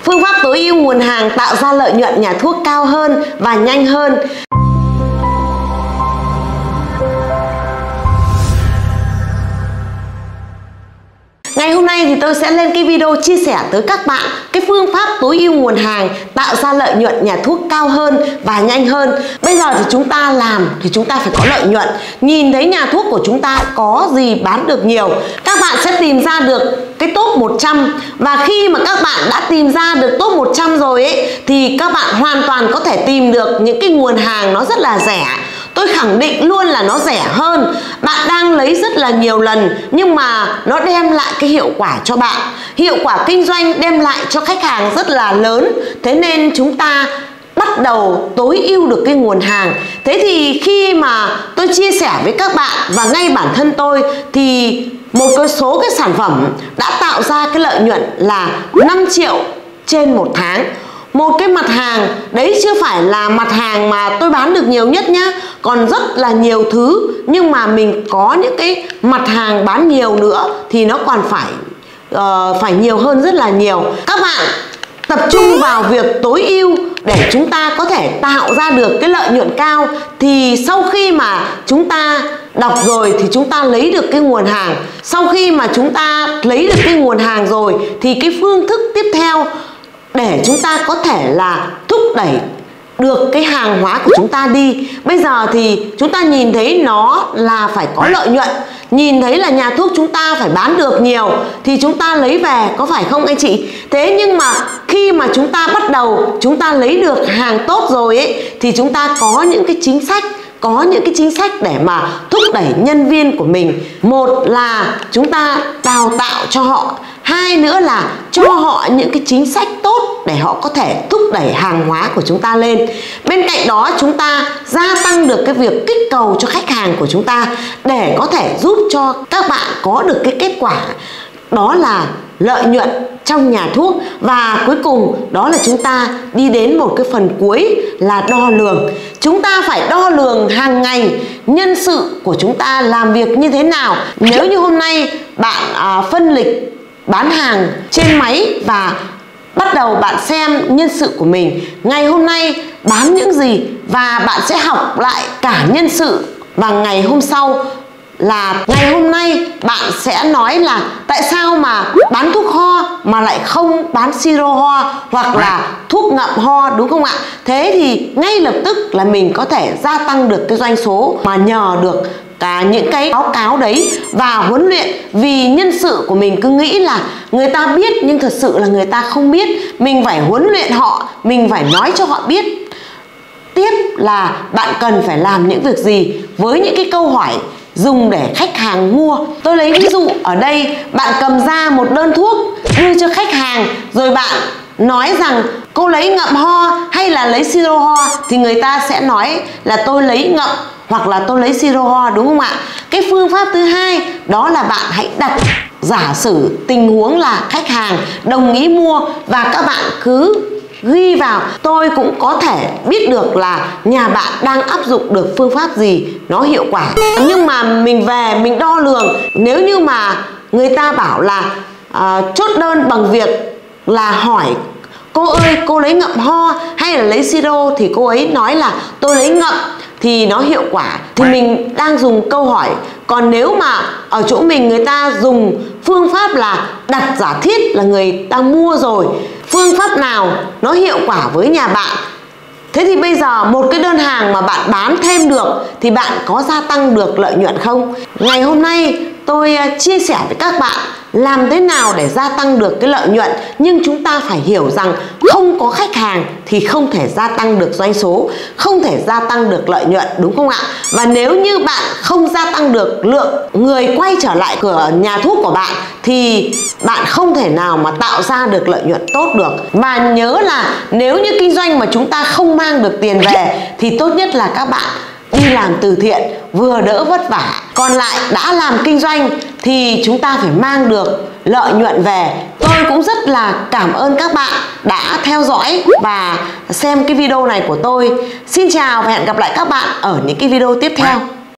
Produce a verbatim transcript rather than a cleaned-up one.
Phương pháp tối ưu nguồn hàng tạo ra lợi nhuận nhà thuốc cao hơn và nhanh hơn. Ngày hôm nay thì tôi sẽ lên cái video chia sẻ tới các bạn cái phương pháp tối ưu nguồn hàng tạo ra lợi nhuận nhà thuốc cao hơn và nhanh hơn. Bây giờ thì chúng ta làm thì chúng ta phải có lợi nhuận. Nhìn thấy nhà thuốc của chúng ta có gì bán được nhiều, các bạn sẽ tìm ra được cái top một trăm. Và khi mà các bạn đã tìm ra được top một trăm rồi ấy, thì các bạn hoàn toàn có thể tìm được những cái nguồn hàng nó rất là rẻ. Tôi khẳng định luôn là nó rẻ hơn. Bạn đang lấy rất là nhiều lần nhưng mà nó đem lại cái hiệu quả cho bạn. Hiệu quả kinh doanh đem lại cho khách hàng rất là lớn. Thế nên chúng ta bắt đầu tối ưu được cái nguồn hàng. Thế thì khi mà tôi chia sẻ với các bạn và ngay bản thân tôi thì một cái số cái sản phẩm đã tạo ra cái lợi nhuận là năm triệu trên một tháng. Một cái mặt hàng đấy chưa phải là mặt hàng mà tôi bán được nhiều nhất nhá, còn rất là nhiều thứ, nhưng mà mình có những cái mặt hàng bán nhiều nữa thì nó còn phải uh, phải nhiều hơn rất là nhiều. Các bạn tập trung vào việc tối ưu để chúng ta có thể tạo ra được cái lợi nhuận cao. Thì sau khi mà chúng ta đọc rồi thì chúng ta lấy được cái nguồn hàng. Sau khi mà chúng ta lấy được cái nguồn hàng rồi thì cái phương thức tiếp theo để chúng ta có thể là thúc đẩy được cái hàng hóa của chúng ta đi. Bây giờ thì chúng ta nhìn thấy nó là phải có lợi nhuận, nhìn thấy là nhà thuốc chúng ta phải bán được nhiều thì chúng ta lấy về, có phải không anh chị? Thế nhưng mà khi mà chúng ta bắt đầu chúng ta lấy được hàng tốt rồi ấy, thì chúng ta có những cái chính sách có những cái chính sách để mà thúc đẩy nhân viên của mình. Một là chúng ta đào tạo cho họ, hai nữa là cho họ những cái chính sách tốt để họ có thể thúc đẩy hàng hóa của chúng ta lên. Bên cạnh đó chúng ta gia tăng được cái việc kích cầu cho khách hàng của chúng ta để có thể giúp cho các bạn có được cái kết quả đó là lợi nhuận trong nhà thuốc. Và cuối cùng đó là chúng ta đi đến một cái phần cuối là đo lường. Chúng ta phải đo lường hàng ngày nhân sự của chúng ta làm việc như thế nào. Nếu như hôm nay bạn à, phân lịch bán hàng trên máy và bắt đầu bạn xem nhân sự của mình ngày hôm nay bán những gì, và bạn sẽ học lại cả nhân sự, và ngày hôm sau là ngày hôm nay bạn sẽ nói là tại sao mà bán thuốc ho mà lại không bán siro ho hoặc là thuốc ngậm ho, đúng không ạ? Thế thì ngay lập tức là mình có thể gia tăng được cái doanh số mà nhờ được cả những cái báo cáo đấy và huấn luyện. Vì nhân sự của mình cứ nghĩ là người ta biết nhưng thật sự là người ta không biết. Mình phải huấn luyện họ, mình phải nói cho họ biết. Tiếp là bạn cần phải làm những việc gì với những cái câu hỏi dùng để khách hàng mua. Tôi lấy ví dụ ở đây, bạn cầm ra một đơn thuốc đưa cho khách hàng rồi bạn nói rằng cô lấy ngậm ho hay là lấy siro ho, thì người ta sẽ nói là tôi lấy ngậm hoặc là tôi lấy siro ho, đúng không ạ? Cái phương pháp thứ hai đó là bạn hãy đặt giả sử tình huống là khách hàng đồng ý mua và các bạn cứ ghi vào. Tôi cũng có thể biết được là nhà bạn đang áp dụng được phương pháp gì nó hiệu quả. Nhưng mà mình về mình đo lường, nếu như mà người ta bảo là uh, chốt đơn bằng việc là hỏi cô ơi cô lấy ngậm ho hay là lấy siro, thì cô ấy nói là tôi lấy ngậm thì nó hiệu quả, thì mình đang dùng câu hỏi. Còn nếu mà ở chỗ mình người ta dùng phương pháp là đặt giả thiết là người ta mua rồi, phương pháp nào nó hiệu quả với nhà bạn. Thế thì bây giờ một cái đơn hàng mà bạn bán thêm được thì bạn có gia tăng được lợi nhuận không? Ngày hôm nay tôi chia sẻ với các bạn làm thế nào để gia tăng được cái lợi nhuận. Nhưng chúng ta phải hiểu rằng không có khách hàng thì không thể gia tăng được doanh số, không thể gia tăng được lợi nhuận, đúng không ạ? Và nếu như bạn không gia tăng được lượng người quay trở lại cửa nhà thuốc của bạn thì bạn không thể nào mà tạo ra được lợi nhuận tốt được. Và nhớ là nếu như kinh doanh mà chúng ta không mang được tiền về thì tốt nhất là các bạn đi làm từ thiện vừa đỡ vất vả. Còn lại đã làm kinh doanh thì chúng ta phải mang được lợi nhuận về. Tôi cũng rất là cảm ơn các bạn đã theo dõi và xem cái video này của tôi. Xin chào và hẹn gặp lại các bạn ở những cái video tiếp theo.